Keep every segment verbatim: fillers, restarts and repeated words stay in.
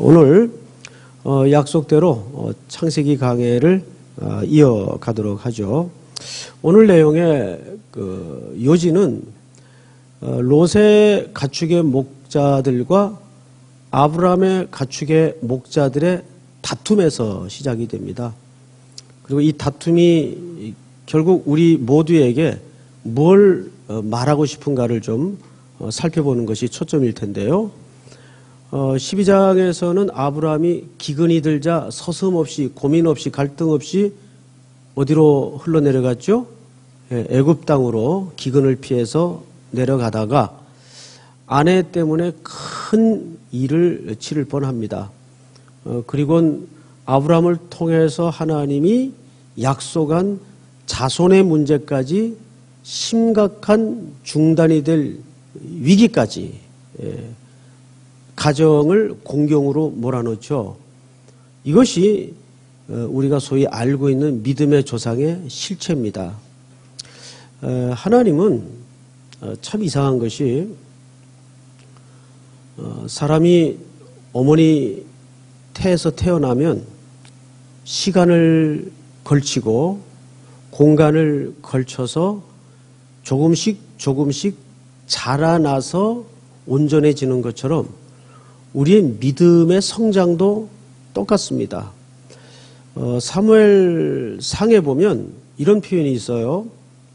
오늘 어, 약속대로 어, 창세기 강해를 어, 이어가도록 하죠. 오늘 내용의 그 요지는 어, 롯의 가축의 목자들과 아브라함의 가축의 목자들의 다툼에서 시작이 됩니다. 그리고 이 다툼이 결국 우리 모두에게 뭘 말하고 싶은가를 좀 살펴보는 것이 초점일 텐데요. 어, 십이 장에서는 아브라함이 기근이 들자 서슴없이 고민 없이 갈등 없이 어디로 흘러내려갔죠? 예, 애굽 땅으로 기근을 피해서 내려가다가 아내 때문에 큰 일을 치를 뻔합니다. 어, 그리고 아브라함을 통해서 하나님이 약속한 자손의 문제까지 심각한 중단이 될 위기까지 예, 가정을 공경으로 몰아넣죠. 이것이 우리가 소위 알고 있는 믿음의 조상의 실체입니다. 하나님은 참 이상한 것이 사람이 어머니 태에서 태어나면 시간을 걸치고 공간을 걸쳐서 조금씩 조금씩 자라나서 온전해지는 것처럼 우리의 믿음의 성장도 똑같습니다. 어, 사무엘 상에 보면 이런 표현이 있어요.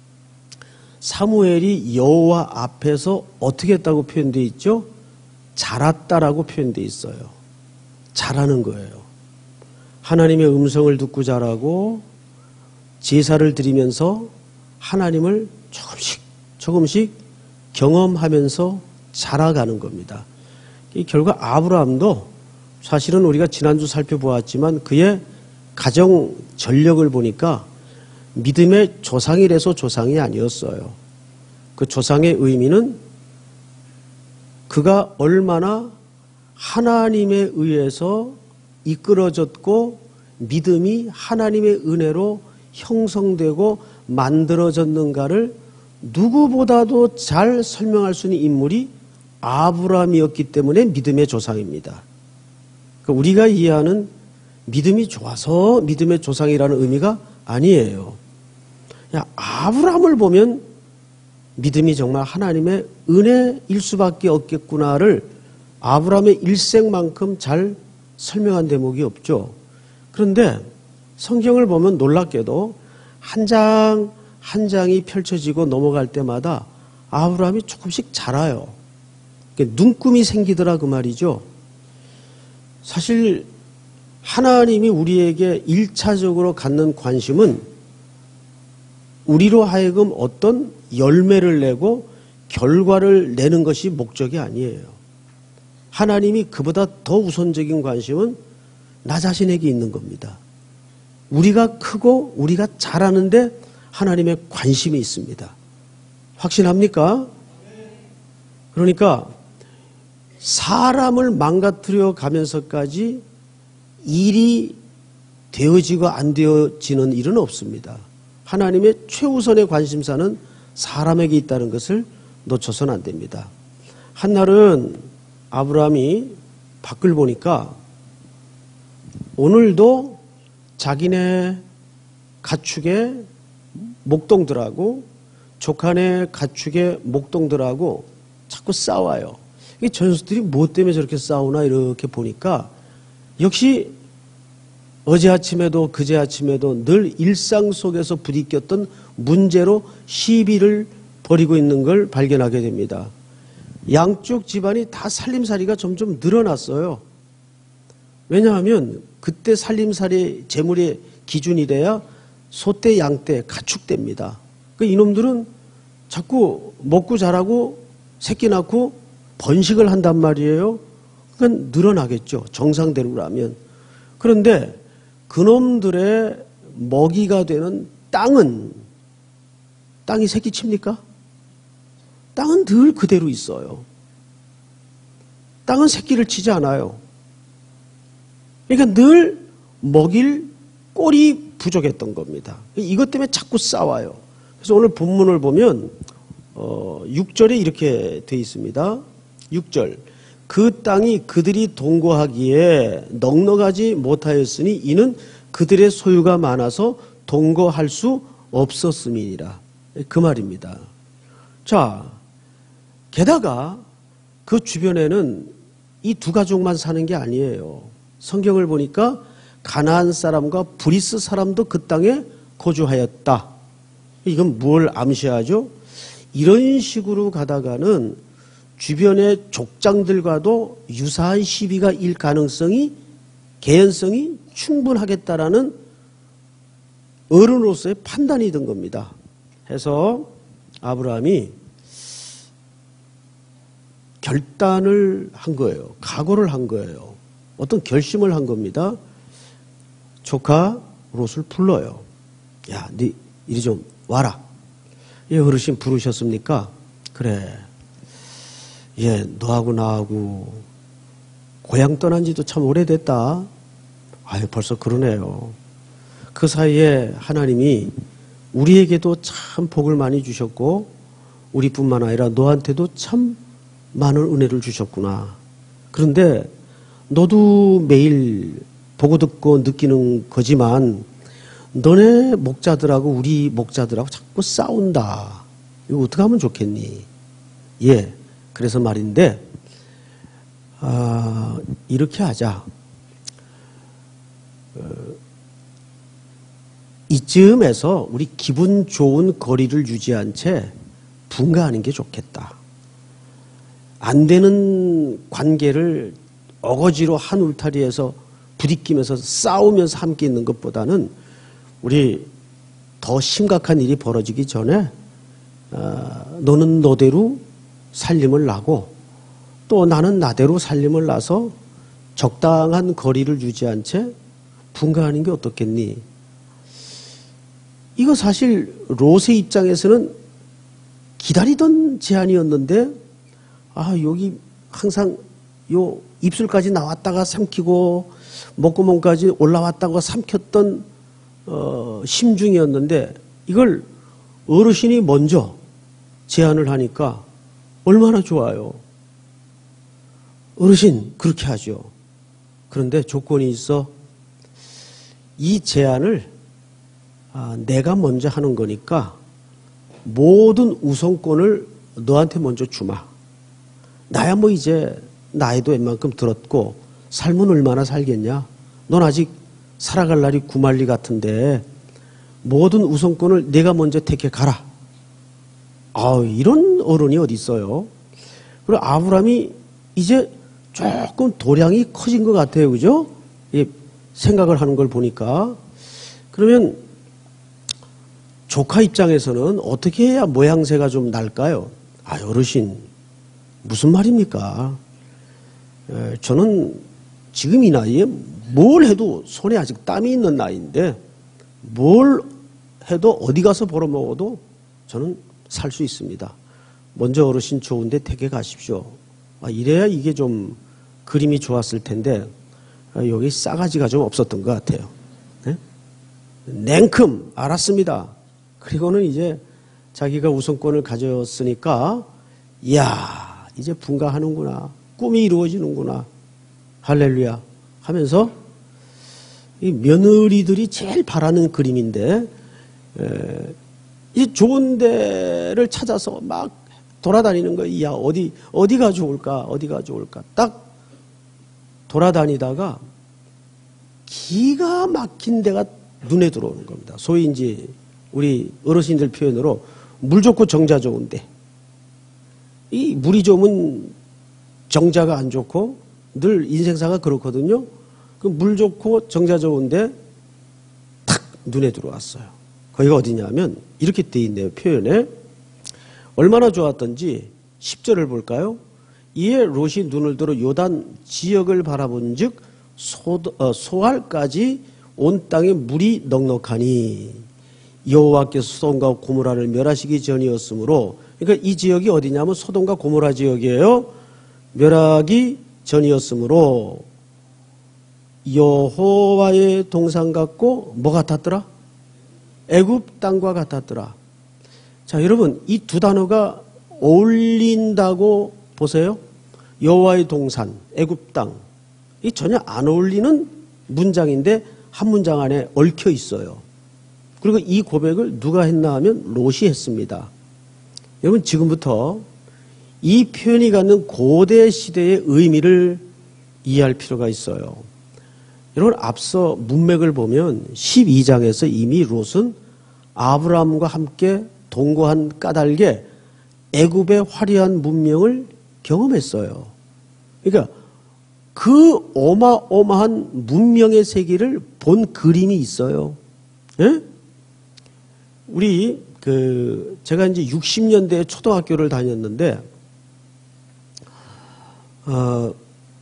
사무엘이 여호와 앞에서 어떻게 했다고 표현되어 있죠? 자랐다라고 표현되어 있어요. 자라는 거예요. 하나님의 음성을 듣고 자라고 제사를 드리면서 하나님을 조금씩 조금씩 경험하면서 자라가는 겁니다. 결국 아브라함도 사실은 우리가 지난주 살펴보았지만 그의 가정 전력을 보니까 믿음의 조상이라서 조상이 아니었어요. 그 조상의 의미는 그가 얼마나 하나님에 의해서 이끌어졌고 믿음이 하나님의 은혜로 형성되고 만들어졌는가를 누구보다도 잘 설명할 수 있는 인물이 아브라함이었기 때문에 믿음의 조상입니다. 그러니까 우리가 이해하는 믿음이 좋아서 믿음의 조상이라는 의미가 아니에요. 야, 아브라함을 보면 믿음이 정말 하나님의 은혜일 수밖에 없겠구나를 아브라함의 일생만큼 잘 설명한 대목이 없죠. 그런데 성경을 보면 놀랍게도 한 장 한 장이 펼쳐지고 넘어갈 때마다 아브라함이 조금씩 자라요. 눈금이 생기더라 그 말이죠. 사실 하나님이 우리에게 일차적으로 갖는 관심은 우리로 하여금 어떤 열매를 내고 결과를 내는 것이 목적이 아니에요. 하나님이 그보다 더 우선적인 관심은 나 자신에게 있는 겁니다. 우리가 크고 우리가 자라는데 하나님의 관심이 있습니다. 확신합니까? 그러니까 사람을 망가뜨려 가면서까지 일이 되어지고 안 되어지는 일은 없습니다. 하나님의 최우선의 관심사는 사람에게 있다는 것을 놓쳐서는 안 됩니다. 한날은 아브라함이 밖을 보니까 오늘도 자기네 가축의 목동들하고 조카네 가축의 목동들하고 자꾸 싸워요. 이 전수들이 뭐 때문에 저렇게 싸우나 이렇게 보니까 역시 어제 아침에도 그제 아침에도 늘 일상 속에서 부딪혔던 문제로 시비를 벌이고 있는 걸 발견하게 됩니다. 양쪽 집안이 다 살림살이가 점점 늘어났어요. 왜냐하면 그때 살림살이 재물의 기준이 돼야 소떼, 양떼, 가축대입니다. 그 이놈들은 자꾸 먹고 자라고 새끼 낳고 번식을 한단 말이에요. 그러니까 늘어나겠죠. 정상대로라면. 그런데 그놈들의 먹이가 되는 땅은 땅이 새끼 칩니까? 땅은 늘 그대로 있어요. 땅은 새끼를 치지 않아요. 그러니까 늘 먹일 꼴이 부족했던 겁니다. 이것 때문에 자꾸 싸워요. 그래서 오늘 본문을 보면 어, 육 절에 이렇게 되어 있습니다. 육 절 그 땅이 그들이 동거하기에 넉넉하지 못하였으니 이는 그들의 소유가 많아서 동거할 수 없었음이니라. 그 말입니다. 자, 게다가 그 주변에는 이 두 가족만 사는 게 아니에요. 성경을 보니까 가나안 사람과 브리스 사람도 그 땅에 거주하였다. 이건 뭘 암시하죠? 이런 식으로 가다가는 주변의 족장들과도 유사한 시비가 일 가능성이, 개연성이 충분하겠다라는 어른으로서의 판단이 든 겁니다. 해서 아브라함이 결단을 한 거예요. 각오를 한 거예요. 어떤 결심을 한 겁니다. 조카 롯을 불러요. 야, 네 이리 좀 와라. 예, 어르신 부르셨습니까? 그래. 예, 너하고 나하고 고향 떠난 지도 참 오래됐다. 아유, 벌써 그러네요. 그 사이에 하나님이 우리에게도 참 복을 많이 주셨고 우리뿐만 아니라 너한테도 참 많은 은혜를 주셨구나. 그런데 너도 매일 보고 듣고 느끼는 거지만 너네 목자들하고 우리 목자들하고 자꾸 싸운다. 이거 어떻게 하면 좋겠니? 예, 그래서 말인데 아, 이렇게 하자. 어, 이쯤에서 우리 기분 좋은 거리를 유지한 채 분가하는 게 좋겠다. 안 되는 관계를 어거지로 한 울타리에서 부딪히면서 싸우면서 함께 있는 것보다는 우리 더 심각한 일이 벌어지기 전에 어, 너는 너대로 살림을 나고 또 나는 나대로 살림을 나서 적당한 거리를 유지한 채 분가하는 게 어떻겠니? 이거 사실 롯의 입장에서는 기다리던 제안이었는데 아 여기 항상 요 입술까지 나왔다가 삼키고 목구멍까지 올라왔다가 삼켰던 어, 심중이었는데 이걸 어르신이 먼저 제안을 하니까 얼마나 좋아요. 어르신 그렇게 하죠. 그런데 조건이 있어. 이 제안을 아, 내가 먼저 하는 거니까 모든 우선권을 너한테 먼저 주마. 나야 뭐 이제 나이도 웬만큼 들었고 삶은 얼마나 살겠냐. 넌 아직 살아갈 날이 구말리 같은데 모든 우선권을 내가 먼저 택해 가라. 아, 이런 어른이 어디 있어요. 그리고 아브라함이 이제 조금 도량이 커진 것 같아요. 그죠? 예, 생각을 하는 걸 보니까. 그러면 조카 입장에서는 어떻게 해야 모양새가 좀 날까요? 아, 어르신 무슨 말입니까? 에, 저는 지금 이 나이에 뭘 해도 손에 아직 땀이 있는 나이인데 뭘 해도 어디 가서 벌어먹어도 저는 살 수 있습니다. 먼저 어르신 좋은데 댁에 가십시오. 아, 이래야 이게 좀 그림이 좋았을 텐데 아, 여기 싸가지가 좀 없었던 것 같아요. 네? 냉큼 알았습니다. 그리고는 이제 자기가 우선권을 가졌으니까 이야 이제 분가하는구나. 꿈이 이루어지는구나. 할렐루야 하면서 이 며느리들이 제일 바라는 그림인데 에, 이 좋은 데를 찾아서 막 돌아다니는 거야. 야 어디 어디가 좋을까 어디가 좋을까 딱 돌아다니다가 기가 막힌 데가 눈에 들어오는 겁니다. 소위 이제 우리 어르신들 표현으로 물 좋고 정자 좋은데 이 물이 좋으면 정자가 안 좋고 늘 인생사가 그렇거든요. 그 물 좋고 정자 좋은데 탁 눈에 들어왔어요. 거기가 어디냐면 이렇게 돼 있네요. 표현에 얼마나 좋았던지 십 절을 볼까요? 이에 롯이 눈을 들어 요단 지역을 바라본 즉 소, 어, 소알까지 온 땅에 물이 넉넉하니 여호와께서 소돔과 고모라를 멸하시기 전이었으므로 그러니까 이 지역이 어디냐면 소돔과 고모라 지역이에요. 멸하기 전이었으므로 여호와의 동산 같고 뭐 같았더라? 애굽 땅과 같았더라. 자 여러분 이 두 단어가 어울린다고 보세요. 여호와의 동산, 애굽 땅, 이 전혀 안 어울리는 문장인데 한 문장 안에 얽혀 있어요. 그리고 이 고백을 누가 했나 하면 롯이 했습니다. 여러분 지금부터 이 표현이 갖는 고대 시대의 의미를 이해할 필요가 있어요. 여러분 앞서 문맥을 보면 십이 장에서 이미 롯은 아브라함과 함께 동거한 까닭에 애굽의 화려한 문명을 경험했어요. 그러니까 그 어마어마한 문명의 세계를 본 그림이 있어요. 예? 우리 그 제가 이제 육십 년대에 초등학교를 다녔는데 어,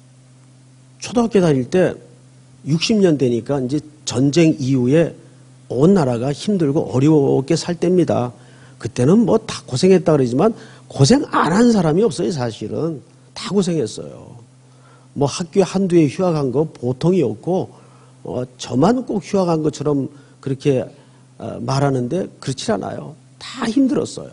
초등학교 다닐 때 육십 년대니까 이제 전쟁 이후에 온 나라가 힘들고 어렵게 살 때입니다. 그때는 뭐 다 고생했다 그러지만 고생 안 한 사람이 없어요. 사실은 다 고생했어요. 뭐 학교에 한두 해 휴학한 거 보통이었고 어, 저만 꼭 휴학한 것처럼 그렇게 어, 말하는데 그렇지 않아요. 다 힘들었어요.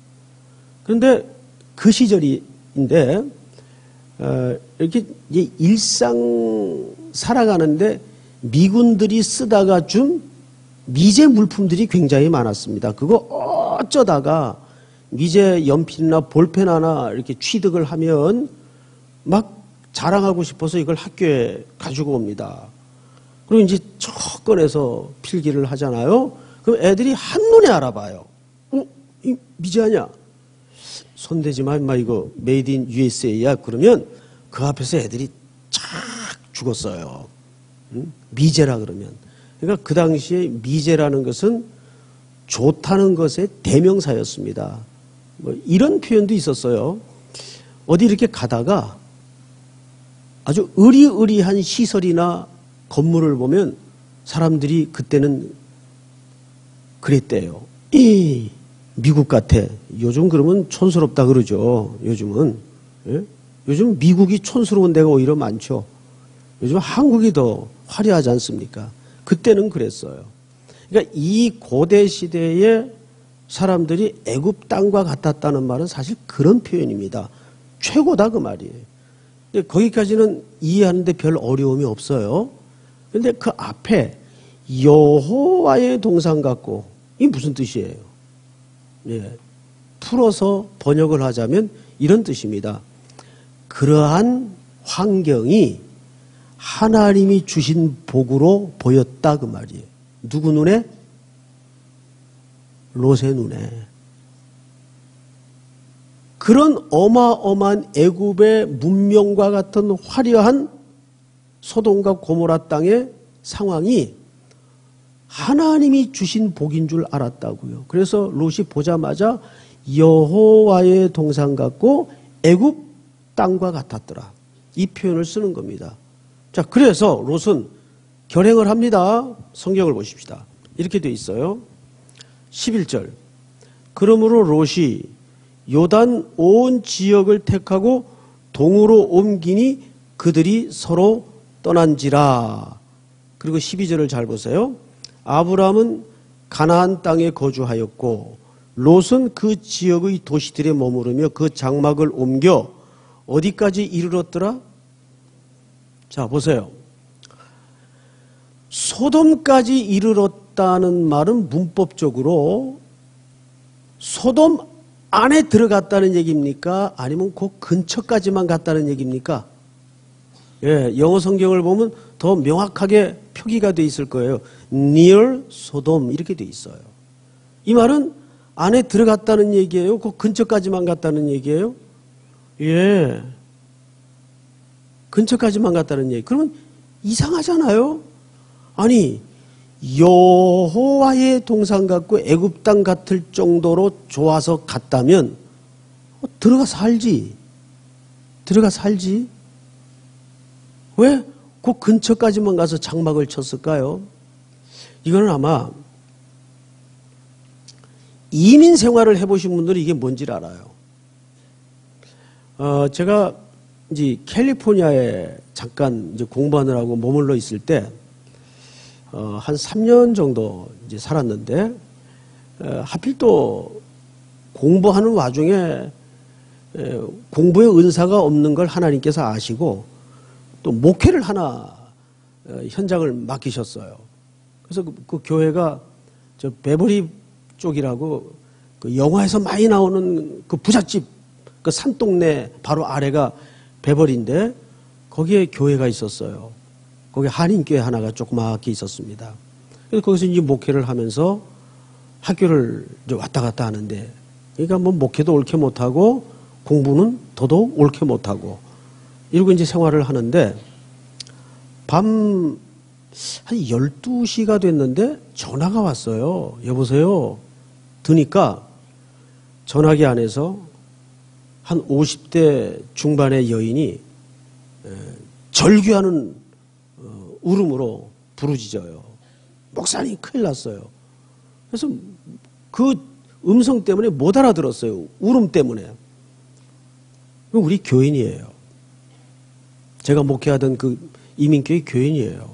그런데 그 시절인데 어, 이렇게 이제 일상 살아가는데 미군들이 쓰다가 준 미제 물품들이 굉장히 많았습니다. 그거 어쩌다가 미제 연필이나 볼펜 하나 이렇게 취득을 하면 막 자랑하고 싶어서 이걸 학교에 가지고 옵니다. 그리고 이제 척 꺼내서 필기를 하잖아요. 그럼 애들이 한눈에 알아봐요. 어? 이 미제 아니야? 손대지 마, 임마, 이거 메이드 인 유에스에이야. 그러면 그 앞에서 애들이 착 죽었어요. 응? 미제라 그러면. 그러니까 그 당시에 미제라는 것은 좋다는 것의 대명사였습니다. 뭐 이런 표현도 있었어요. 어디 이렇게 가다가 아주 으리으리한 시설이나 건물을 보면 사람들이 그때는 그랬대요. 이 미국 같아. 요즘 그러면 촌스럽다 그러죠. 요즘은. 예? 요즘 미국이 촌스러운 데가 오히려 많죠. 요즘 한국이 더 화려하지 않습니까? 그때는 그랬어요. 그러니까 이 고대 시대에 사람들이 애굽 땅과 같았다는 말은 사실 그런 표현입니다. 최고다 그 말이에요. 근데 거기까지는 이해하는데 별 어려움이 없어요. 그런데 그 앞에 여호와의 동상 같고 이게 무슨 뜻이에요? 예, 풀어서 번역을 하자면 이런 뜻입니다. 그러한 환경이 하나님이 주신 복으로 보였다 그 말이에요. 누구 눈에? 롯의 눈에. 그런 어마어마한 애굽의 문명과 같은 화려한 소돔과 고모라 땅의 상황이 하나님이 주신 복인 줄 알았다고요. 그래서 롯이 보자마자 여호와의 동상 같고 애굽 땅과 같았더라. 이 표현을 쓰는 겁니다. 자, 그래서 롯은 결행을 합니다. 성경을 보십시다. 이렇게 돼 있어요. 십일 절. 그러므로 롯이 요단 온 지역을 택하고 동으로 옮기니 그들이 서로 떠난지라. 그리고 십이 절을 잘 보세요. 아브라함은 가나안 땅에 거주하였고 롯은 그 지역의 도시들에 머무르며 그 장막을 옮겨 어디까지 이르렀더라? 자, 보세요. 소돔까지 이르렀다는 말은 문법적으로 소돔 안에 들어갔다는 얘기입니까? 아니면 그 근처까지만 갔다는 얘기입니까? 예, 영어 성경을 보면 더 명확하게 표기가 돼 있을 거예요. near 소돔 이렇게 돼 있어요. 이 말은 안에 들어갔다는 얘기예요? 그 근처까지만 갔다는 얘기예요? 예. 근처까지만 갔다는 얘기. 그러면 이상하잖아요? 아니, 여호와의 동상 같고 애굽 땅 같을 정도로 좋아서 갔다면 어, 들어가 살지. 들어가 살지. 왜? 그 근처까지만 가서 장막을 쳤을까요? 이거는 아마 이민 생활을 해보신 분들은 이게 뭔지를 알아요. 어, 제가 이제 캘리포니아에 잠깐 이제 공부하느라고 머물러 있을 때, 어, 한 삼 년 정도 이제 살았는데, 어, 하필 또 공부하는 와중에 공부의 은사가 없는 걸 하나님께서 아시고 또 목회를 하나 현장을 맡기셨어요. 그래서 그, 그 교회가 저 베버리 쪽이라고 그 영화에서 많이 나오는 그 부잣집 그 산동네 바로 아래가 베버리인데 거기에 교회가 있었어요. 거기 한인교회 하나가 조그맣게 있었습니다. 그래서 거기서 이제 목회를 하면서 학교를 이제 왔다 갔다 하는데 그러니까 뭐 목회도 옳게 못하고 공부는 더더욱 옳게 못하고 이러고 이제 생활을 하는데 밤 한 열두 시가 됐는데 전화가 왔어요. 여보세요. 드니까 전화기 안에서 한 오십 대 중반의 여인이 절규하는 울음으로 부르짖어요. 목사님 큰일 났어요. 그래서 그 음성 때문에 못 알아들었어요. 울음 때문에. 우리 교인이에요. 제가 목회하던 그 이민교회 교인이에요.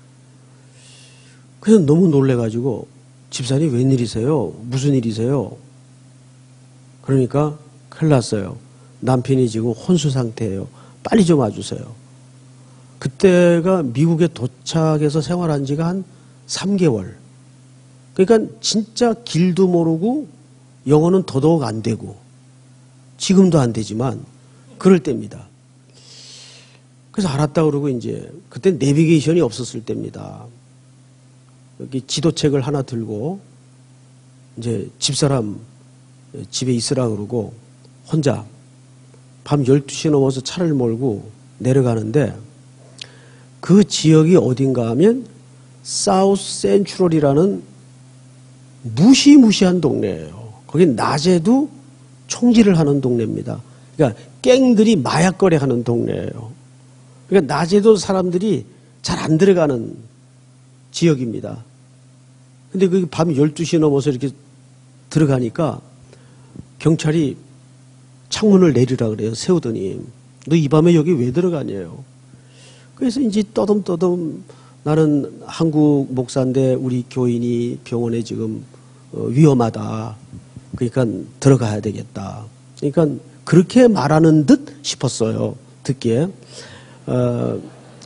그래서 너무 놀래가지고 집사님 웬일이세요? 무슨 일이세요? 그러니까 큰일 났어요. 남편이 지금 혼수 상태예요. 빨리 좀 와주세요. 그때가 미국에 도착해서 생활한 지가 한 삼 개월. 그러니까 진짜 길도 모르고 영어는 더더욱 안 되고 지금도 안 되지만 그럴 때입니다. 그래서 알았다 그러고 이제 그때 내비게이션이 없었을 때입니다. 여기 지도책을 하나 들고 이제 집사람 집에 있으라 그러고 혼자 밤 열두 시 넘어서 차를 몰고 내려가는데 그 지역이 어딘가 하면 사우스 센트럴이라는 무시무시한 동네예요. 거기 낮에도 총질을 하는 동네입니다. 그러니까 갱들이 마약거래 하는 동네예요. 그러니까 낮에도 사람들이 잘 안 들어가는 지역입니다. 근데 그 밤 열두 시 넘어서 이렇게 들어가니까 경찰이 창문을 내리라 그래요. 세우더니 너 이 밤에 여기 왜 들어가냐요. 그래서 이제 떠듬떠듬 나는 한국 목사인데 우리 교인이 병원에 지금 위험하다. 그러니까 들어가야 되겠다. 그러니까 그렇게 말하는 듯 싶었어요. 듣기에. 어,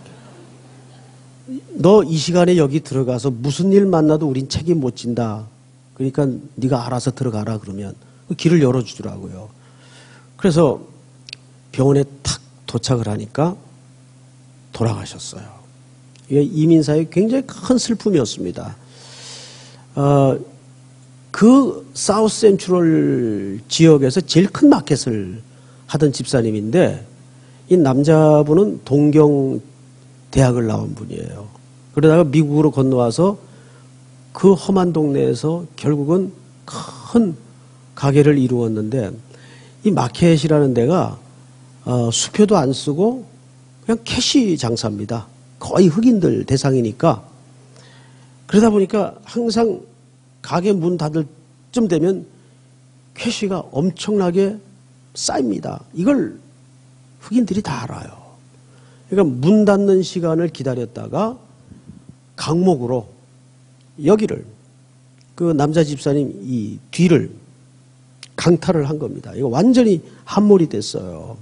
너 이 시간에 여기 들어가서 무슨 일 만나도 우린 책임 못 진다. 그러니까 네가 알아서 들어가라 그러면 길을 열어주더라고요. 그래서 병원에 탁 도착을 하니까 돌아가셨어요. 이게 이민사의 굉장히 큰 슬픔이었습니다. 어, 그 사우스 센트럴 지역에서 제일 큰 마켓을 하던 집사님인데 이 남자분은 동경 대학을 나온 분이에요. 그러다가 미국으로 건너와서 그 험한 동네에서 결국은 큰 가게를 이루었는데 이 마켓이라는 데가 어, 수표도 안 쓰고 그냥 캐시 장사입니다. 거의 흑인들 대상이니까. 그러다 보니까 항상 가게 문 닫을 쯤 되면 캐시가 엄청나게 쌓입니다. 이걸 흑인들이 다 알아요. 그러니까 문 닫는 시간을 기다렸다가 강목으로 여기를 그 남자 집사님 이 뒤를 강탈을 한 겁니다. 이거 완전히 함몰이 됐어요.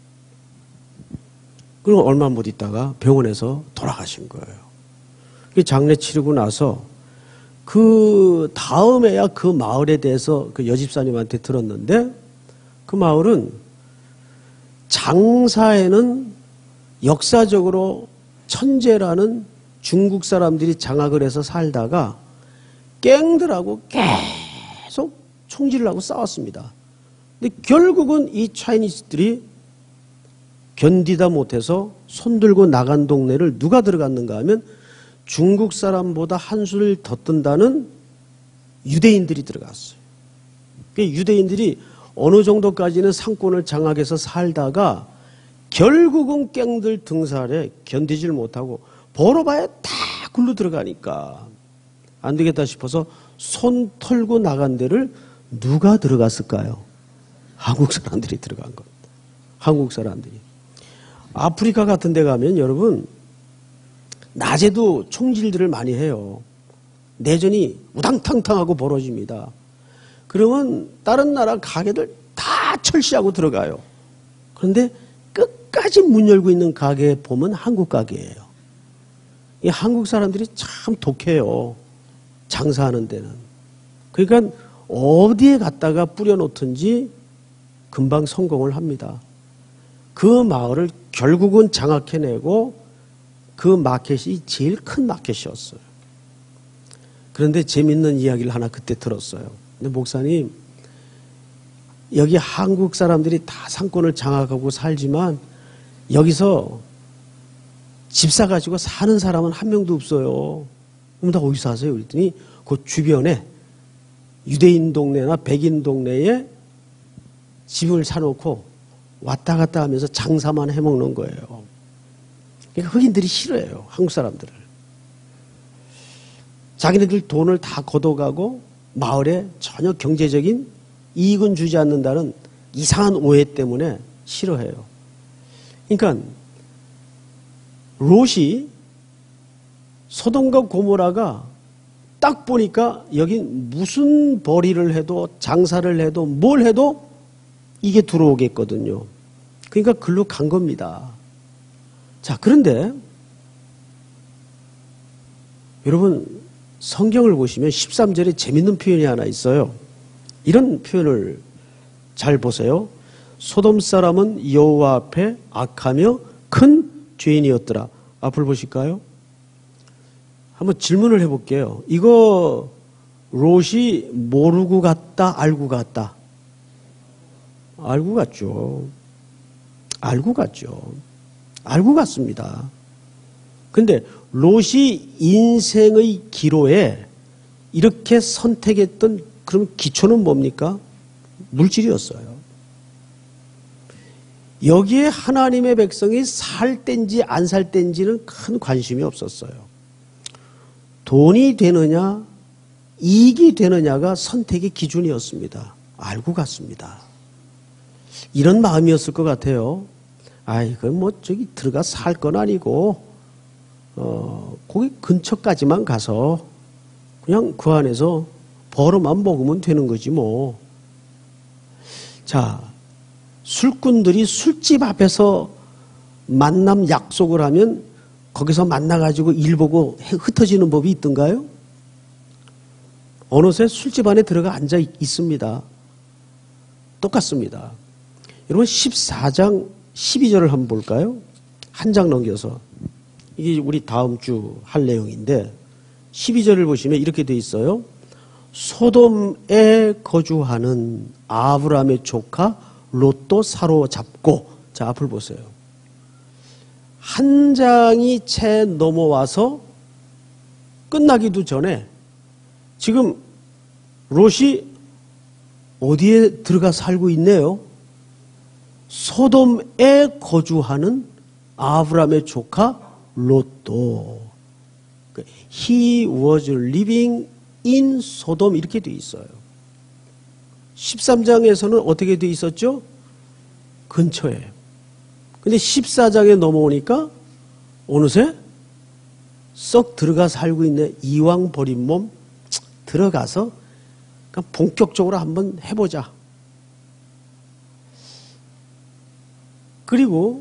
그리고 얼마 못 있다가 병원에서 돌아가신 거예요. 장례 치르고 나서 그 다음에야 그 마을에 대해서 그 여집사님한테 들었는데 그 마을은 장사에는 역사적으로 천재라는 중국 사람들이 장악을 해서 살다가 갱들하고 계속 총질을 하고 싸웠습니다. 근데 결국은 이 차이니스들이 견디다 못해서 손들고 나간 동네를 누가 들어갔는가 하면 중국 사람보다 한수를 더 뜬다는 유대인들이 들어갔어요. 유대인들이 어느 정도까지는 상권을 장악해서 살다가 결국은 갱들 등살에 견디질 못하고 벌어봐야 다 굴러 들어가니까 안 되겠다 싶어서 손 털고 나간 데를 누가 들어갔을까요? 한국 사람들이 들어간 겁니다. 한국 사람들이. 아프리카 같은 데 가면 여러분 낮에도 총질들을 많이 해요. 내전이 우당탕탕하고 벌어집니다. 그러면 다른 나라 가게들 다 다 철시하고 들어가요. 그런데 끝까지 문 열고 있는 가게 보면 한국 가게예요. 이 한국 사람들이 참 독해요. 장사하는 데는. 그러니까 어디에 갖다가 뿌려놓든지 금방 성공을 합니다. 그 마을을 결국은 장악해내고 그 마켓이 제일 큰 마켓이었어요. 그런데 재밌는 이야기를 하나 그때 들었어요. 근데 목사님, 여기 한국 사람들이 다 상권을 장악하고 살지만 여기서 집 사가지고 사는 사람은 한 명도 없어요. 그럼 다 어디서 사세요? 그랬더니 그 주변에 유대인 동네나 백인 동네에 집을 사놓고 왔다 갔다 하면서 장사만 해먹는 거예요. 그러니까 흑인들이 싫어해요. 한국 사람들을. 자기네들 돈을 다 걷어가고 마을에 전혀 경제적인 이익은 주지 않는다는 이상한 오해 때문에 싫어해요. 그러니까 롯이 소돔과 고모라가 딱 보니까 여긴 무슨 벌이를 해도 장사를 해도 뭘 해도 이게 들어오겠거든요. 그러니까 글로 간 겁니다. 자, 그런데 여러분 성경을 보시면 십삼 절에 재밌는 표현이 하나 있어요. 이런 표현을 잘 보세요. 소돔 사람은 여호와 앞에 악하며 큰 죄인이었더라. 앞을 보실까요? 한번 질문을 해볼게요. 이거 롯이 모르고 갔다, 알고 갔다? 알고 갔죠. 알고 갔죠. 알고 갔습니다. 근데 롯이 인생의 기로에 이렇게 선택했던 그럼 기초는 뭡니까? 물질이었어요. 여기에 하나님의 백성이 살 땐지 안 살 땐지는 큰 관심이 없었어요. 돈이 되느냐, 이익이 되느냐가 선택의 기준이었습니다. 알고 갔습니다. 이런 마음이었을 것 같아요. 아이, 그 뭐 저기 들어가 살 건 아니고, 어, 거기 근처까지만 가서 그냥 그 안에서 벌어만 먹으면 되는 거지 뭐. 자, 술꾼들이 술집 앞에서 만남 약속을 하면 거기서 만나가지고 일 보고 흩어지는 법이 있던가요? 어느새 술집 안에 들어가 앉아 있습니다. 똑같습니다. 여러분 십사 장 십이 절을 한번 볼까요? 한 장 넘겨서. 이게 우리 다음 주 할 내용인데 십이 절을 보시면 이렇게 돼 있어요. 소돔에 거주하는 아브라함의 조카 롯도 사로잡고. 자, 앞을 보세요. 한 장이 채 넘어와서 끝나기도 전에 지금 롯이 어디에 들어가 살고 있네요? 소돔에 거주하는 아브라함의 조카 롯도. He was living in Sodom 이렇게 되어 있어요. 십삼 장에서는 어떻게 되어 있었죠? 근처에. 근데 십사 장에 넘어오니까 어느새 썩 들어가 살고 있네. 이왕 버린 몸 들어가서 본격적으로 한번 해보자. 그리고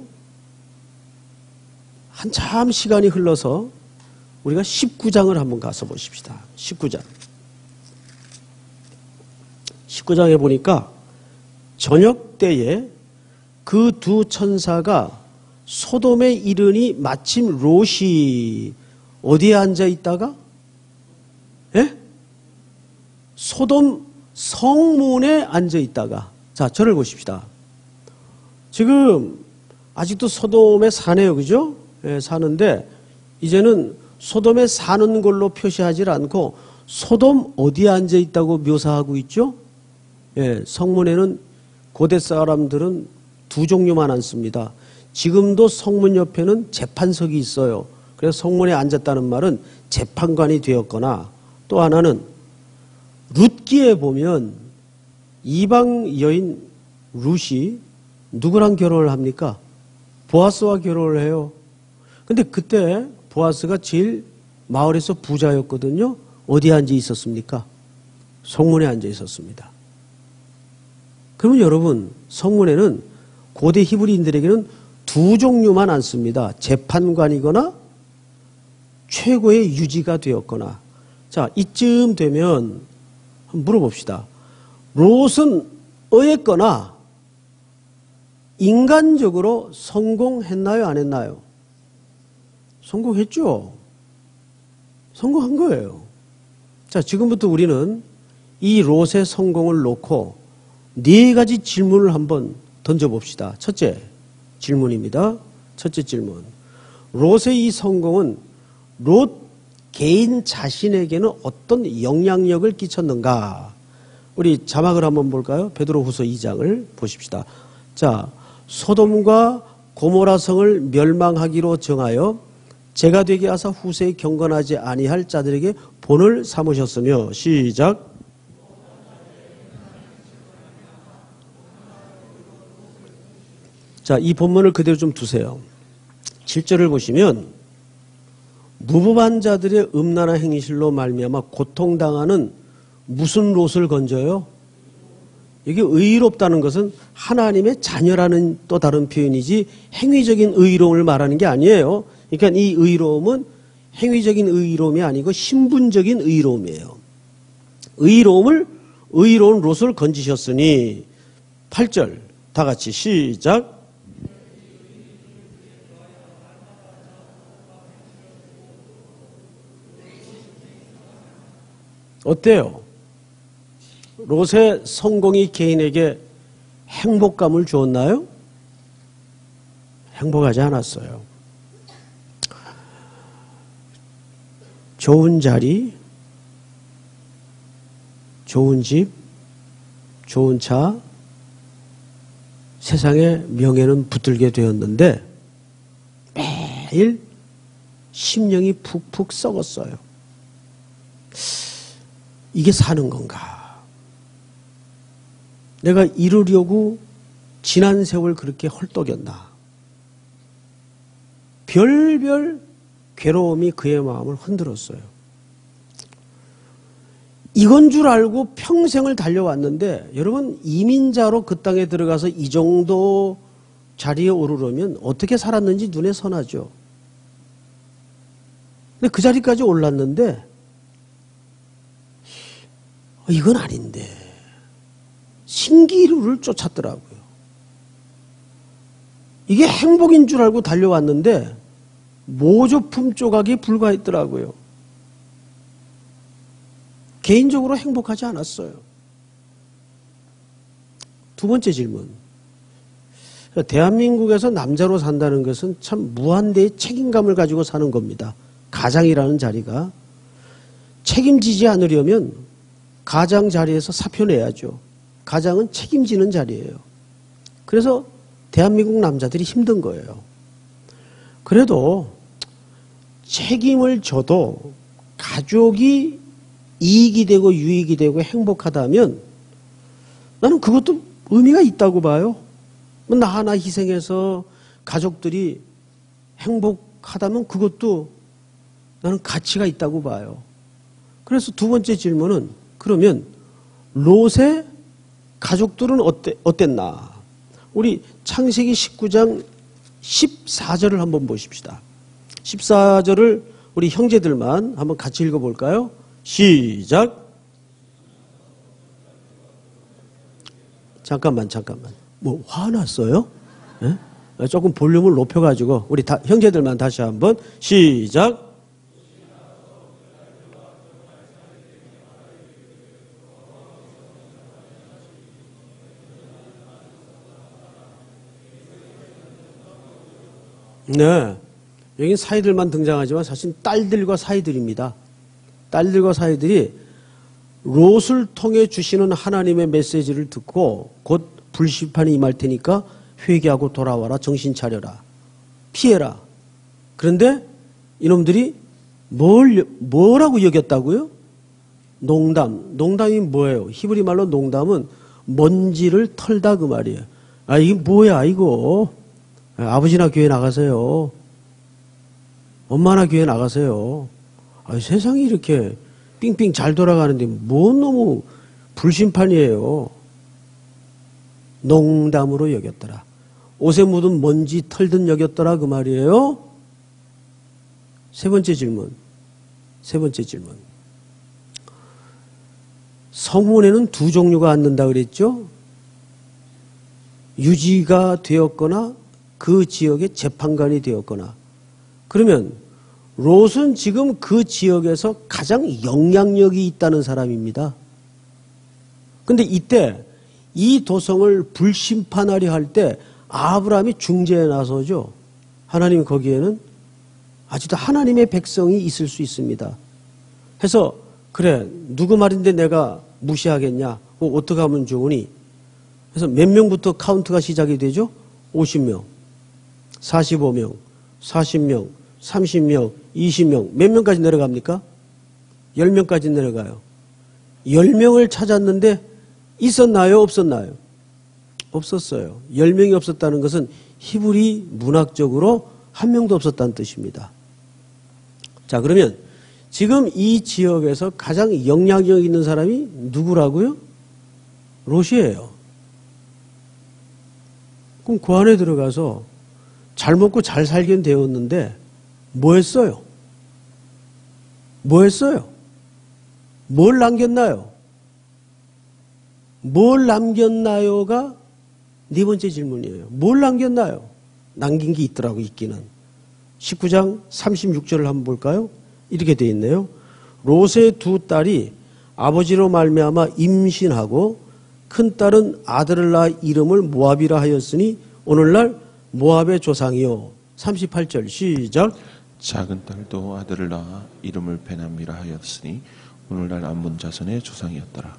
한참 시간이 흘러서 우리가 십구 장을 한번 가서 보십시다. 십구 장. 십구 장에 보니까 저녁 때에 그 두 천사가 소돔에 이르니 마침 롯이 어디에 앉아 있다가? 예? 소돔 성문에 앉아 있다가. 자, 저를 보십시다. 지금 아직도 소돔에 사네요. 그죠? 예, 사는데 이제는 소돔에 사는 걸로 표시하지 않고 소돔 어디에 앉아 있다고 묘사하고 있죠? 예, 성문에는 고대 사람들은 두 종류만 앉습니다. 지금도 성문 옆에는 재판석이 있어요. 그래서 성문에 앉았다는 말은 재판관이 되었거나, 또 하나는 룻기에 보면 이방 여인 룻이 누구랑 결혼을 합니까? 보아스와 결혼을 해요. 근데 그때 보아스가 제일 마을에서 부자였거든요. 어디에 앉아 있었습니까? 성문에 앉아 있었습니다. 그러면 여러분, 성문에는 고대 히브리인들에게는 두 종류만 앉습니다. 재판관이거나 최고의 유지가 되었거나. 자, 이쯤 되면 한번 물어봅시다. 롯은 어했거나 인간적으로 성공했나요? 안 했나요? 성공했죠. 성공한 거예요. 자, 지금부터 우리는 이 롯의 성공을 놓고 네 가지 질문을 한번 던져봅시다. 첫째 질문입니다. 첫째 질문. 롯의 이 성공은 롯 개인 자신에게는 어떤 영향력을 끼쳤는가? 우리 자막을 한번 볼까요? 베드로후서 이 장을 보십시다. 자, 소돔과 고모라 성을 멸망하기로 정하여 제가 되게 하사 후세에 경건하지 아니할 자들에게 본을 삼으셨으며. 시작. 자, 이 본문을 그대로 좀 두세요. 칠 절을 보시면 무법한 자들의 음란한 행실로 말미암아 고통당하는 무슨 롯을 건져요? 이게 의롭다는 것은 하나님의 자녀라는 또 다른 표현이지 행위적인 의로움을 말하는 게 아니에요. 그러니까 이 의로움은 행위적인 의로움이 아니고 신분적인 의로움이에요. 의로움을 의로운 롯을 건지셨으니. 팔 절 다 같이 시작. 어때요? 롯의 성공이 개인에게 행복감을 주었나요? 행복하지 않았어요. 좋은 자리, 좋은 집, 좋은 차, 세상의 명예는 붙들게 되었는데 매일 심령이 푹푹 썩었어요. 이게 사는 건가? 내가 이루려고 지난 세월 그렇게 헐떡였나? 별별 괴로움이 그의 마음을 흔들었어요. 이건 줄 알고 평생을 달려왔는데 여러분, 이민자로 그 땅에 들어가서 이 정도 자리에 오르려면 어떻게 살았는지 눈에 선하죠. 근데 그 자리까지 올랐는데 이건 아닌데 신기루를 쫓았더라고요. 이게 행복인 줄 알고 달려왔는데 모조품 조각이 불과했더라고요. 개인적으로 행복하지 않았어요. 두 번째 질문. 대한민국에서 남자로 산다는 것은 참 무한대의 책임감을 가지고 사는 겁니다. 가장이라는 자리가. 책임지지 않으려면 가장 자리에서 사표 내야죠. 가장은 책임지는 자리예요. 그래서 대한민국 남자들이 힘든 거예요. 그래도 책임을 져도 가족이 이익이 되고 유익이 되고 행복하다면 나는 그것도 의미가 있다고 봐요. 나 하나 희생해서 가족들이 행복하다면 그것도 나는 가치가 있다고 봐요. 그래서 두 번째 질문은 그러면 롯의 가족들은 어때, 어땠나? 우리 창세기 십구 장 십사 절을 한번 보십시다. 십사 절을 우리 형제들만 한번 같이 읽어볼까요? 시작. 잠깐만 잠깐만. 뭐 화났어요? 네? 조금 볼륨을 높여가지고 우리 다, 형제들만 다시 한번 시작. 네, 여긴 사이들만 등장하지만 사실 딸들과 사이들입니다. 딸들과 사이들이 롯을 통해 주시는 하나님의 메시지를 듣고 곧 불심판이 임할 테니까 회개하고 돌아와라, 정신 차려라, 피해라. 그런데 이놈들이 뭘, 뭐라고 여겼다고요? 농담. 농담이 뭐예요? 히브리 말로 농담은 먼지를 털다 그 말이에요. 아, 이게 뭐야 이거. 아버지나 교회 나가세요. 엄마나 교회 나가세요. 아, 세상이 이렇게 삥삥 잘 돌아가는데 뭐 너무 불심판이에요. 농담으로 여겼더라. 옷에 묻은 먼지 털든 여겼더라 그 말이에요. 세 번째 질문. 세 번째 질문. 성문에는 두 종류가 앉는다 그랬죠. 유지가 되었거나 그 지역의 재판관이 되었거나. 그러면 롯은 지금 그 지역에서 가장 영향력이 있다는 사람입니다. 그런데 이때 이 도성을 불심판하려 할 때 아브라함이 중재에 나서죠. 하나님 거기에는 아직도 하나님의 백성이 있을 수 있습니다. 해서 그래 누구 말인데 내가 무시하겠냐. 어떻게 하면 좋으니. 그래서 몇 명부터 카운트가 시작이 되죠. 오십 명, 사십오 명, 사십 명, 삼십 명, 이십 명. 몇 명까지 내려갑니까? 열 명까지 내려가요. 열 명을 찾았는데 있었나요? 없었나요? 없었어요. 열 명이 없었다는 것은 히브리 문학적으로 한 명도 없었다는 뜻입니다. 자, 그러면 지금 이 지역에서 가장 영향력 있는 사람이 누구라고요? 롯이에요. 그럼 그 안에 들어가서 잘 먹고 잘 살긴 되었는데 뭐 했어요? 뭐 했어요? 뭘 남겼나요? 뭘 남겼나요가 네 번째 질문이에요. 뭘 남겼나요? 남긴 게 있더라고 있기는. 십구 장 삼십육 절을 한번 볼까요? 이렇게 되어 있네요. 롯의 두 딸이 아버지로 말미암아 임신하고 큰 딸은 아들을 낳아 이름을 모압이라 하였으니 오늘날 모압의 조상이요. 삼십팔 절 시작. 작은 딸도 아들을 낳아 이름을 베남이라 하였으니 오늘날 암몬 자손의 조상이었더라.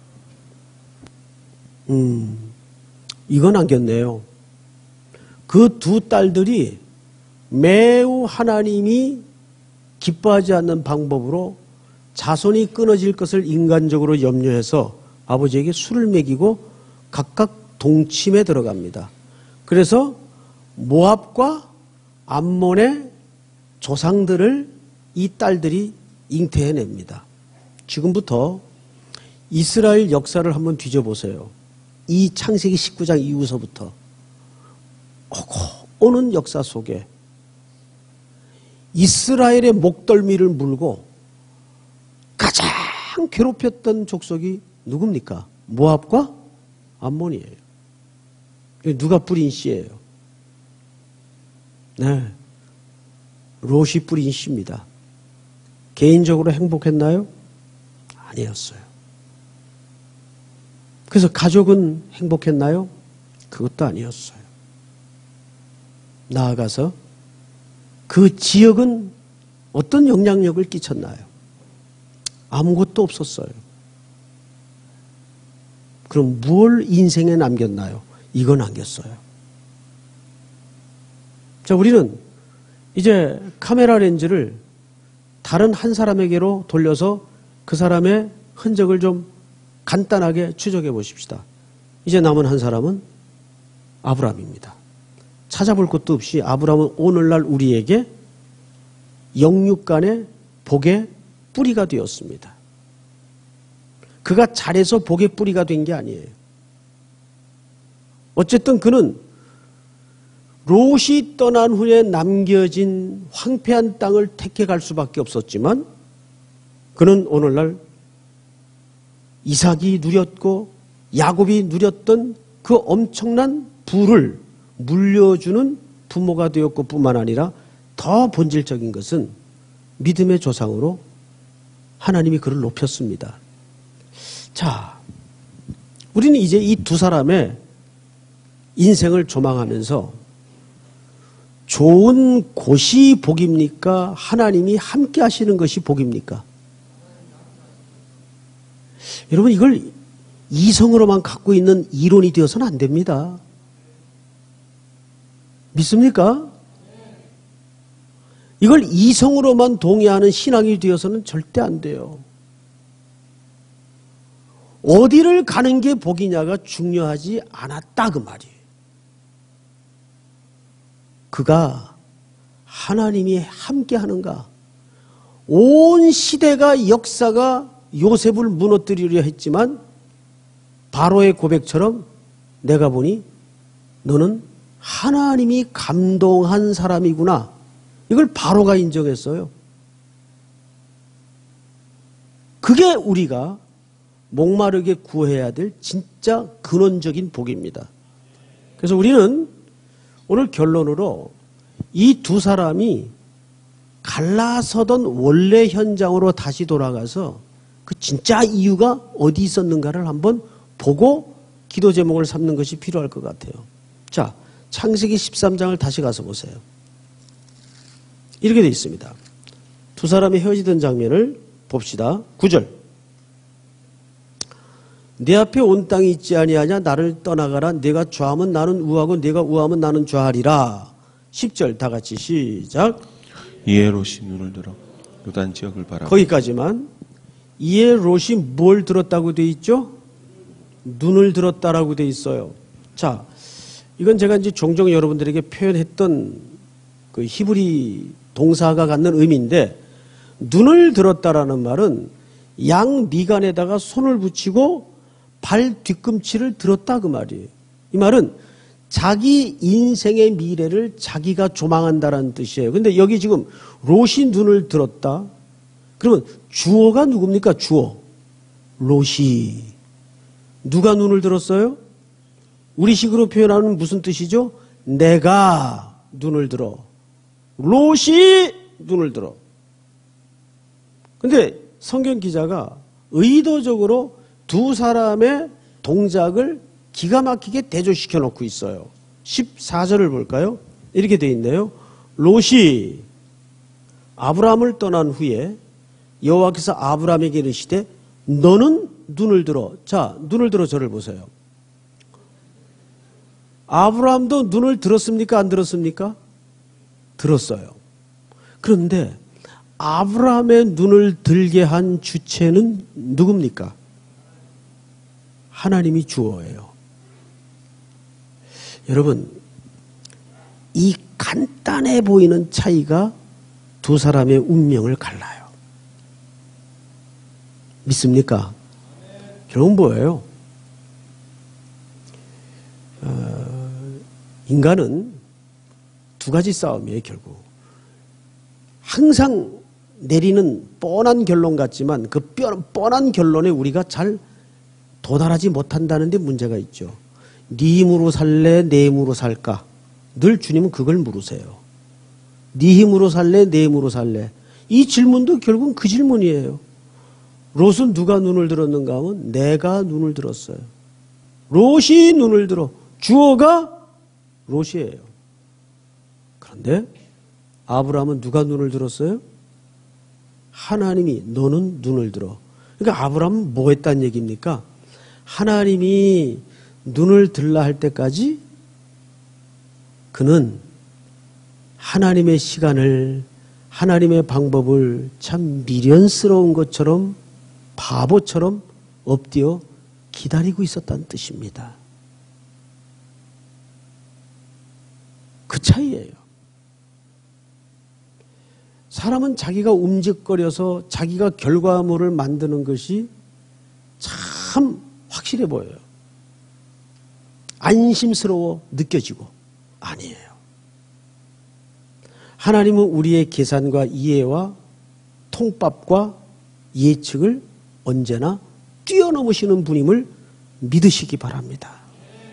음, 이건 안겼네요. 그 두 딸들이 매우 하나님이 기뻐하지 않는 방법으로 자손이 끊어질 것을 인간적으로 염려해서 아버지에게 술을 먹이고 각각 동침에 들어갑니다. 그래서 모압과 암몬의 조상들을 이 딸들이 잉태해냅니다. 지금부터 이스라엘 역사를 한번 뒤져보세요. 이 창세기 십구 장 이후서부터 오고 오는 역사 속에 이스라엘의 목덜미를 물고 가장 괴롭혔던 족속이 누굽니까? 모압과 암몬이에요. 누가 뿌린 씨예요? 네, 롯이 뿌린 씨입니다. 개인적으로 행복했나요? 아니었어요. 그래서 가족은 행복했나요? 그것도 아니었어요. 나아가서 그 지역은 어떤 영향력을 끼쳤나요? 아무것도 없었어요. 그럼 뭘 인생에 남겼나요? 이거 남겼어요. 자, 우리는 이제 카메라 렌즈를 다른 한 사람에게로 돌려서 그 사람의 흔적을 좀 간단하게 추적해 보십시다. 이제 남은 한 사람은 아브라함입니다. 찾아볼 것도 없이 아브라함은 오늘날 우리에게 영육간의 복의 뿌리가 되었습니다. 그가 잘해서 복의 뿌리가 된 게 아니에요. 어쨌든 그는 롯이 떠난 후에 남겨진 황폐한 땅을 택해 갈 수밖에 없었지만 그는 오늘날 이삭이 누렸고 야곱이 누렸던 그 엄청난 부를 물려주는 부모가 되었고 뿐만 아니라 더 본질적인 것은 믿음의 조상으로 하나님이 그를 높였습니다. 자, 우리는 이제 이 두 사람의 인생을 조망하면서 좋은 곳이 복입니까? 하나님이 함께 하시는 것이 복입니까? 여러분, 이걸 이성으로만 갖고 있는 이론이 되어서는 안 됩니다. 믿습니까? 이걸 이성으로만 동의하는 신앙이 되어서는 절대 안 돼요. 어디를 가는 게 복이냐가 중요하지 않았다 그 말이에요. 그가 하나님이 함께 하는가? 온 시대가 역사가 요셉을 무너뜨리려 했지만 바로의 고백처럼 내가 보니 너는 하나님이 감동한 사람이구나. 이걸 바로가 인정했어요. 그게 우리가 목마르게 구해야 될 진짜 근원적인 복입니다. 그래서 우리는 오늘 결론으로 이 두 사람이 갈라서던 원래 현장으로 다시 돌아가서 그 진짜 이유가 어디 있었는가를 한번 보고 기도 제목을 삼는 것이 필요할 것 같아요. 자, 창세기 십삼 장을 다시 가서 보세요. 이렇게 되어 있습니다. 두 사람이 헤어지던 장면을 봅시다. 구 절. 내 앞에 온 땅이 있지 아니하냐 나를 떠나가라. 내가 좌하면 나는 우하고 내가 우하면 나는 좌하리라. 십 절 다 같이 시작. 이에 롯이 눈을 들어 요단 지역을 바라보고 거기까지만. 이에 롯이 뭘 들었다고 돼 있죠? 눈을 들었다라고 돼 있어요. 자, 이건 제가 이제 종종 여러분들에게 표현했던 그 히브리 동사가 갖는 의미인데, 눈을 들었다라는 말은 양 미간에다가 손을 붙이고 발 뒤꿈치를 들었다 그 말이에요. 이 말은 자기 인생의 미래를 자기가 조망한다라는 뜻이에요. 근데 여기 지금 롯이 눈을 들었다. 그러면 주어가 누굽니까? 주어. 롯이. 누가 눈을 들었어요? 우리식으로 표현하면 무슨 뜻이죠? 내가 눈을 들어. 롯이 눈을 들어. 근데 성경 기자가 의도적으로 두 사람의 동작을 기가 막히게 대조시켜 놓고 있어요. 십사 절을 볼까요? 이렇게 돼 있네요. 롯이 아브라함을 떠난 후에 여호와께서 아브라함에게 이르시되 너는 눈을 들어. 자, 눈을 들어 저를 보세요. 아브라함도 눈을 들었습니까? 안 들었습니까? 들었어요. 그런데 아브라함의 눈을 들게 한 주체는 누굽니까? 하나님이 주어예요. 여러분, 이 간단해 보이는 차이가 두 사람의 운명을 갈라요. 믿습니까? 결국은 뭐예요? 어, 인간은 두 가지 싸움이에요, 결국. 항상 내리는 뻔한 결론 같지만 그 뻔한 결론에 우리가 잘 도달하지 못한다는 데 문제가 있죠. 네 힘으로 살래, 내 힘으로 살까? 늘 주님은 그걸 물으세요. 네 힘으로 살래, 내 힘으로 살래? 이 질문도 결국은 그 질문이에요. 롯은 누가 눈을 들었는가 하면 내가 눈을 들었어요. 롯이 눈을 들어. 주어가 롯이에요. 그런데 아브라함은 누가 눈을 들었어요? 하나님이 너는 눈을 들어. 그러니까 아브라함은 뭐 했다는 얘기입니까? 하나님이 눈을 들라 할 때까지 그는 하나님의 시간을, 하나님의 방법을 참 미련스러운 것처럼 바보처럼 엎드려 기다리고 있었다는 뜻입니다. 그 차이예요. 사람은 자기가 움직거려서 자기가 결과물을 만드는 것이 참 확실해 보여요. 안심스러워 느껴지고 아니에요. 하나님은 우리의 계산과 이해와 통밥과 예측을 언제나 뛰어넘으시는 분임을 믿으시기 바랍니다.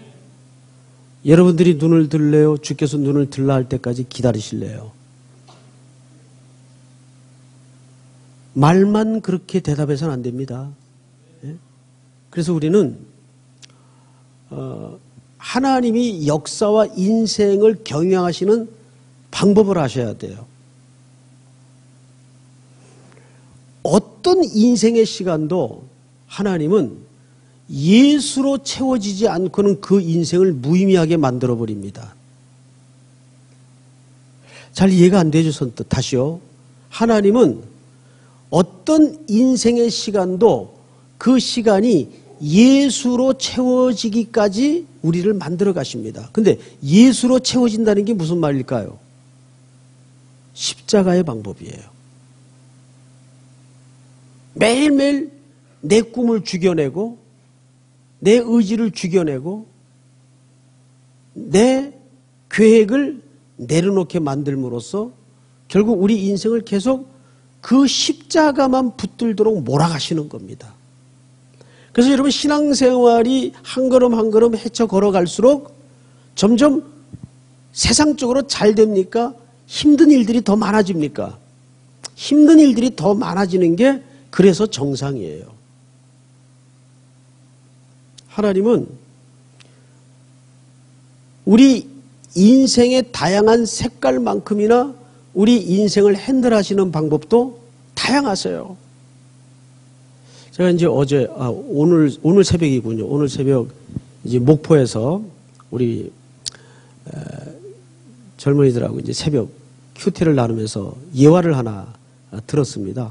여러분들이 눈을 들래요? 주께서 눈을 들라 할 때까지 기다리실래요? 말만 그렇게 대답해서는 안 됩니다. 그래서 우리는 어, 하나님이 역사와 인생을 경영하시는 방법을 아셔야 돼요. 어떤 인생의 시간도 하나님은 예수로 채워지지 않고는 그 인생을 무의미하게 만들어버립니다. 잘 이해가 안 되죠? 다시요. 하나님은 어떤 인생의 시간도 그 시간이 예수로 채워지기까지 우리를 만들어 가십니다. 근데 예수로 채워진다는 게 무슨 말일까요? 십자가의 방법이에요. 매일매일 내 꿈을 죽여내고 내 의지를 죽여내고 내 계획을 내려놓게 만들므로써 결국 우리 인생을 계속 그 십자가만 붙들도록 몰아가시는 겁니다. 그래서 여러분 신앙생활이 한 걸음 한 걸음 헤쳐 걸어갈수록 점점 세상적으로 잘 됩니까? 힘든 일들이 더 많아집니까? 힘든 일들이 더 많아지는 게 그래서 정상이에요. 하나님은 우리 인생의 다양한 색깔만큼이나 우리 인생을 핸들하시는 방법도 다양하세요. 제가 이제 어제, 아, 오늘, 오늘 새벽이군요. 오늘 새벽 이제 목포에서 우리, 에, 젊은이들하고 이제 새벽 큐티를 나누면서 예화를 하나 들었습니다.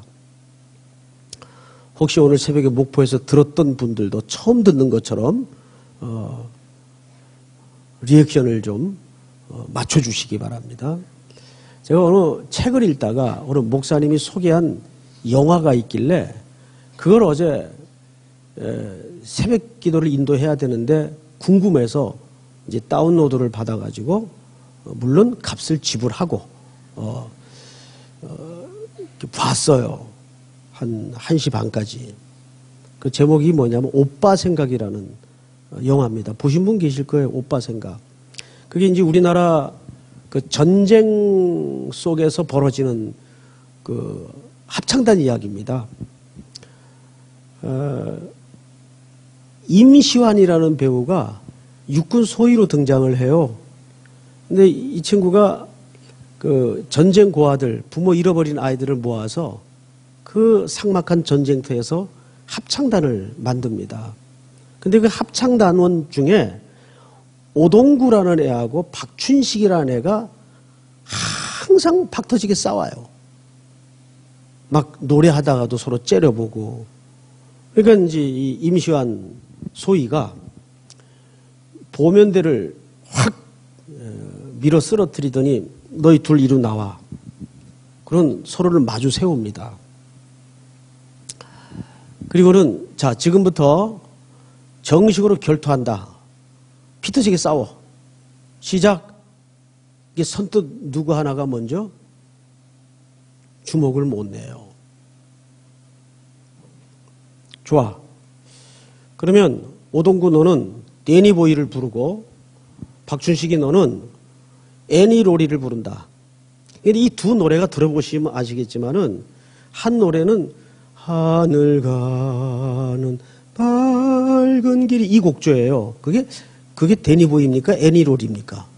혹시 오늘 새벽에 목포에서 들었던 분들도 처음 듣는 것처럼, 어, 리액션을 좀 어, 맞춰주시기 바랍니다. 제가 어느 책을 읽다가 어느 목사님이 소개한 영화가 있길래 그걸 어제 에, 새벽 기도를 인도해야 되는데 궁금해서 이제 다운로드를 받아가지고 어, 물론 값을 지불하고 어, 어, 봤어요. 한 한 시 반까지. 그 제목이 뭐냐면 오빠 생각이라는 영화입니다. 보신 분 계실 거예요. 오빠 생각. 그게 이제 우리나라 그 전쟁 속에서 벌어지는 그 합창단 이야기입니다. 어, 임시완이라는 배우가 육군 소위로 등장을 해요. 근데 이 친구가 그 전쟁 고아들, 부모 잃어버린 아이들을 모아서 그 삭막한 전쟁터에서 합창단을 만듭니다. 근데 그 합창단원 중에 오동구라는 애하고 박춘식이라는 애가 항상 박터지게 싸워요. 막 노래하다가도 서로 째려보고. 그러니까 이제 이 임시완 소위가 보면대를 확 밀어 쓰러뜨리더니 너희 둘 이리 나와. 그런 서로를 마주 세웁니다. 그리고는 자 지금부터 정식으로 결투한다. 피 터지게 싸워. 시작. 이게 선뜻 누구 하나가 먼저 주먹을 못 내요. 좋아. 그러면 오동구 너는 데니보이를 부르고 박춘식이 너는 애니로리를 부른다. 이 두 노래가 들어보시면 아시겠지만은 한 노래는 하늘 가는 밝은 길이 이 곡조예요. 그게 그게 데니보이입니까? 애니롤입니까?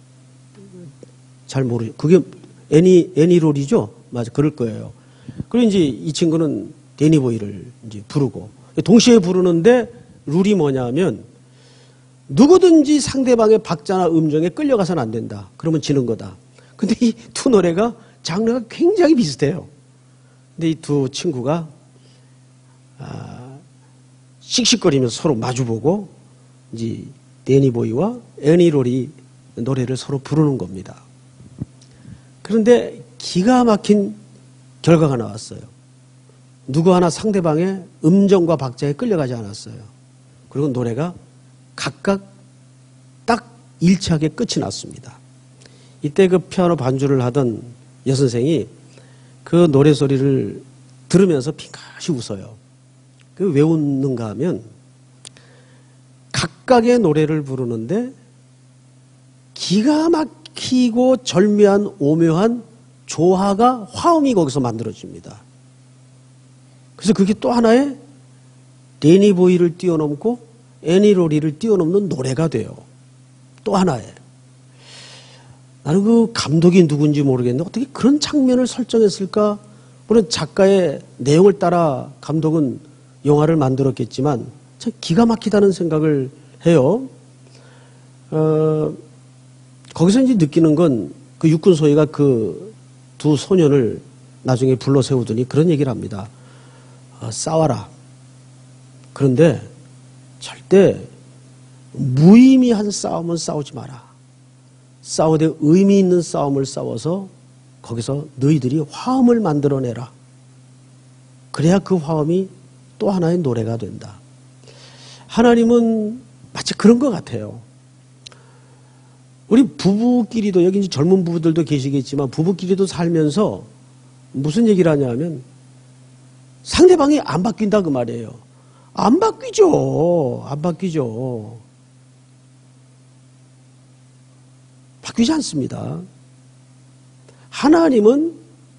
잘 모르죠. 그게 애니 애니롤이죠. 맞아, 그럴 거예요. 그리고 이제 이 친구는 데니보이를 이제 부르고 동시에 부르는데 룰이 뭐냐면 누구든지 상대방의 박자나 음정에 끌려가서는 안 된다. 그러면 지는 거다. 근데 이 두 노래가 장르가 굉장히 비슷해요. 근데 이 두 친구가 아, 씩씩거리면서 서로 마주보고 이제 데니보이와 애니롤이 노래를 서로 부르는 겁니다. 그런데 기가 막힌 결과가 나왔어요. 누구 하나 상대방의 음정과 박자에 끌려가지 않았어요. 그리고 노래가 각각 딱 일치하게 끝이 났습니다. 이때 그 피아노 반주를 하던 여선생이 그 노래 소리를 들으면서 핑크시 웃어요. 그 왜 웃는가 하면 각각의 노래를 부르는데 기가 막히고 절묘한 오묘한 조화가 화음이 거기서 만들어집니다. 그래서 그게 또 하나의 데니보이를 뛰어넘고 애니로리를 뛰어넘는 노래가 돼요. 또 하나의. 나는 그 감독이 누군지 모르겠는데 어떻게 그런 장면을 설정했을까? 물론 작가의 내용을 따라 감독은 영화를 만들었겠지만 참 기가 막히다는 생각을 해요. 어, 거기서 이제 느끼는 건 그 육군 소위가 그 두 소년을 나중에 불러 세우더니 그런 얘기를 합니다. 어, 싸워라. 그런데 절대 무의미한 싸움은 싸우지 마라. 싸우되 의미 있는 싸움을 싸워서 거기서 너희들이 화음을 만들어내라. 그래야 그 화음이 또 하나의 노래가 된다. 하나님은 마치 그런 것 같아요. 우리 부부끼리도, 여기 이제 젊은 부부들도 계시겠지만 부부끼리도 살면서 무슨 얘기를 하냐면 상대방이 안 바뀐다 그 말이에요. 안 바뀌죠. 안 바뀌죠. 바뀌지 않습니다. 하나님은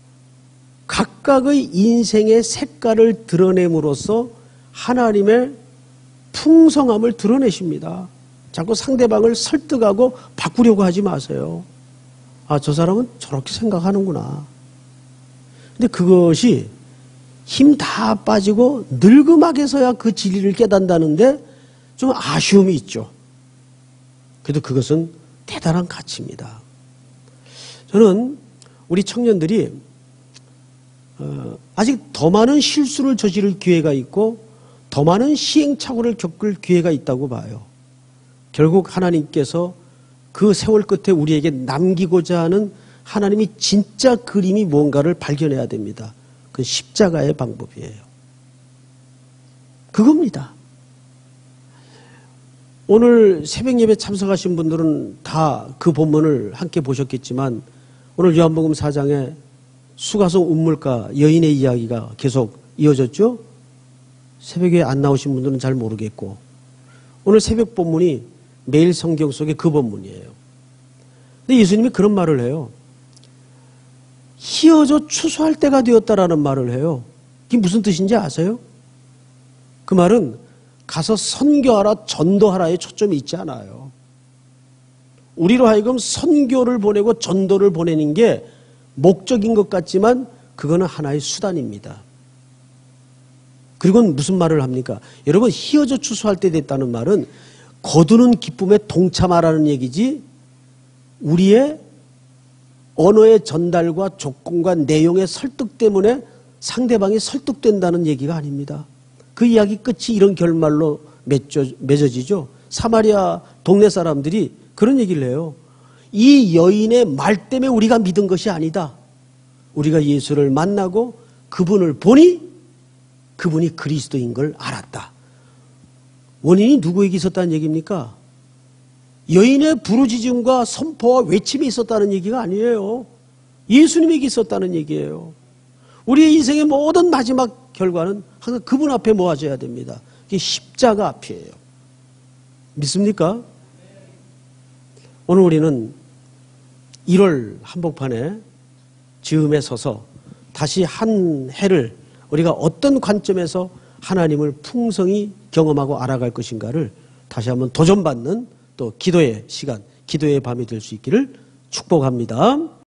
각각의 인생의 색깔을 드러냄으로써 하나님의 풍성함을 드러내십니다. 자꾸 상대방을 설득하고 바꾸려고 하지 마세요. 아, 저 사람은 저렇게 생각하는구나. 근데 그것이 힘 다 빠지고 늙음하게서야 그 진리를 깨닫는다는데 좀 아쉬움이 있죠. 그래도 그것은 대단한 가치입니다. 저는 우리 청년들이 어, 아직 더 많은 실수를 저지를 기회가 있고 더 많은 시행착오를 겪을 기회가 있다고 봐요. 결국 하나님께서 그 세월 끝에 우리에게 남기고자 하는 하나님이 진짜 그림이 뭔가를 발견해야 됩니다. 그 십자가의 방법이에요. 그겁니다. 오늘 새벽 예배 참석하신 분들은 다 그 본문을 함께 보셨겠지만 오늘 요한복음 사 장에 수가성 운물가 여인의 이야기가 계속 이어졌죠. 새벽에 안 나오신 분들은 잘 모르겠고 오늘 새벽 본문이 매일 성경 속의 그 본문이에요. 근데 예수님이 그런 말을 해요. 희어져 추수할 때가 되었다라는 말을 해요. 이게 무슨 뜻인지 아세요? 그 말은 가서 선교하라, 전도하라에 초점이 있지 않아요. 우리로 하여금 선교를 보내고 전도를 보내는 게 목적인 것 같지만 그거는 하나의 수단입니다. 그리고는 무슨 말을 합니까? 여러분, 희어져 추수할 때 됐다는 말은 거두는 기쁨에 동참하라는 얘기지 우리의 언어의 전달과 조건과 내용의 설득 때문에 상대방이 설득된다는 얘기가 아닙니다. 그 이야기 끝이 이런 결말로 맺어, 맺어지죠. 사마리아 동네 사람들이 그런 얘기를 해요. 이 여인의 말 때문에 우리가 믿은 것이 아니다. 우리가 예수를 만나고 그분을 보니 그분이 그리스도인 걸 알았다. 원인이 누구에게 있었다는 얘기입니까? 여인의 부르짖음과 선포와 외침이 있었다는 얘기가 아니에요. 예수님에게 있었다는 얘기예요. 우리의 인생의 모든 마지막 결과는 항상 그분 앞에 모아져야 됩니다. 이게 십자가 앞이에요. 믿습니까? 오늘 우리는 일월 한복판에 즈음에 서서 다시 한 해를 우리가 어떤 관점에서 하나님을 풍성히 경험하고 알아갈 것인가를 다시 한번 도전받는 또 기도의 시간, 기도의 밤이 될 수 있기를 축복합니다.